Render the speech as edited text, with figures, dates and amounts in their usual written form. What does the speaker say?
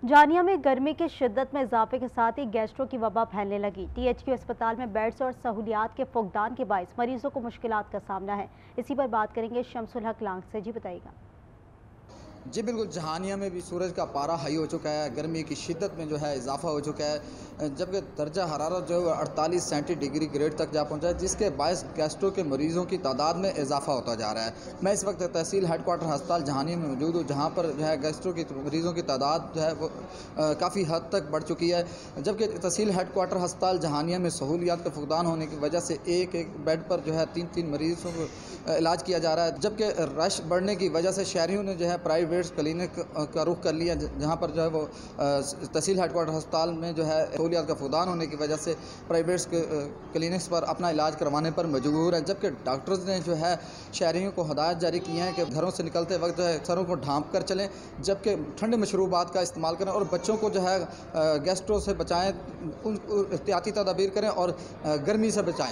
जानिया में गर्मी की शिद्दत में इजाफे के साथ ही गैस्ट्रो की वबा फैलने लगी। THQ अस्पताल में बेड्स और सहूलियात के फुकदान के बायस मरीजों को मुश्किलात का सामना है। इसी पर बात करेंगे शमसुल हक लांग से। जी बताइएगा। जी बिल्कुल, जहानिया में भी सूरज का पारा हाई हो चुका है, गर्मी की शिद्दत में जो है इजाफा हो चुका है, जबकि दर्जा हरारत जो है 48 सेंटीग्रेड तक जा पहुंचा है, जिसके बायस गैस्ट्रो के मरीज़ों की तादाद में इजाफा होता जा रहा है। मैं इस वक्त तहसील हेडक्वार्टर अस्पताल जहानिया में मौजूद हूँ, जहाँ पर जो है गैस्ट्रो की मरीज़ों की तादाद जो है वो काफ़ी हद तक बढ़ चुकी है, जबकि तहसील हेडक्वार्टर अस्पताल जहानिया में सहूलियात का फुकदान होने की वजह से एक बेड पर जो है 3 मरीज़ों को इलाज किया जा रहा है, जबकि रश बढ़ने की वजह से शहरियों ने जो है प्राइवेट क्लिनिक का रुख कर लिया, जहां पर जो है वो तहसील हेडक्वार्टर अस्पताल में जो है सहूलियात का फुकदान होने की वजह से प्राइवेट क्लिनिक्स पर अपना इलाज करवाने पर मजबूर है, जबकि डॉक्टर्स ने जो है शहरियों को हदायत जारी की है कि घरों से निकलते वक्त जो है सरों को ढांप कर चलें, जबकि ठंडे मशरूबात का इस्तेमाल करें और बच्चों को जो है गैस्ट्रो से बचाएँ, उन एहतियाती तदाबीर करें और गर्मी से बचाएँ।